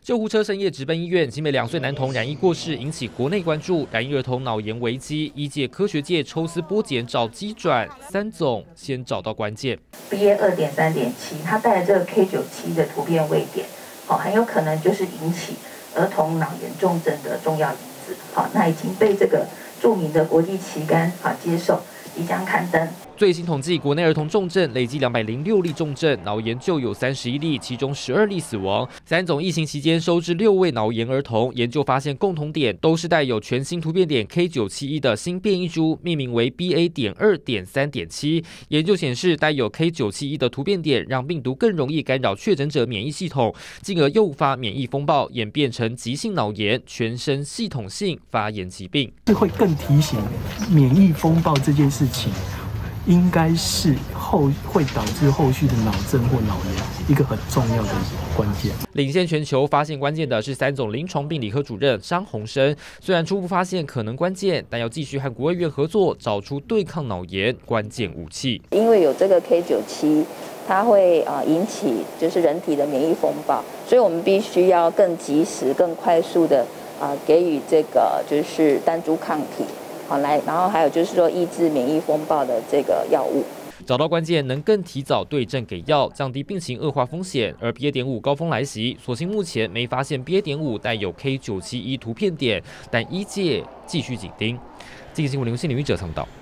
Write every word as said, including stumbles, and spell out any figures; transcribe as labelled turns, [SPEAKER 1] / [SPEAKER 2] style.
[SPEAKER 1] 救护车深夜直奔医院，新北两岁男童染疫过世，引起国内关注。染疫儿童脑炎危机，医界科学界抽丝剥茧找机转，三总先找到关键。
[SPEAKER 2] B A 二点三点七，它带了这个 K 九七的突变位点，好，很有可能就是引起儿童脑炎重症的重要因子。好，那已经被这个著名的国际期刊好接受，即将刊登。
[SPEAKER 1] 最新统计，国内儿童重症累计两百零六例重症，脑炎就有三十一例，其中十二例死亡。三总疫情期间收治六位脑炎儿童，研究发现共同点都是带有全新突变点 K 九七一的新变异株，命名为 B A 点二点三点七。研究显示，带有 K 九七一的突变点让病毒更容易干扰确诊者免疫系统，进而诱发免疫风暴，演变成急性脑炎，全身系统性发炎疾病。
[SPEAKER 3] 是会更提醒免疫风暴这件事情。 应该是后会导致后续的脑症或脑炎一个很重要的关键。
[SPEAKER 1] 领先全球发现关键的是三总临床病理科主任张宏生。虽然初步发现可能关键，但要继续和国卫院合作，找出对抗脑炎关键武器。
[SPEAKER 4] 因为有这个 K 九七，它会啊引起就是人体的免疫风暴，所以我们必须要更及时、更快速的啊给予这个就是单株抗体。 好来，然后还有就是说抑制免疫风暴的这个药物，
[SPEAKER 1] 找到关键能更提早对症给药，降低病情恶化风险。而 B A 点五高峰来袭，所幸目前没发现 B A 点五带有 K 九七一突变点，但医界继续紧盯。这个新闻，联新领域者参报道。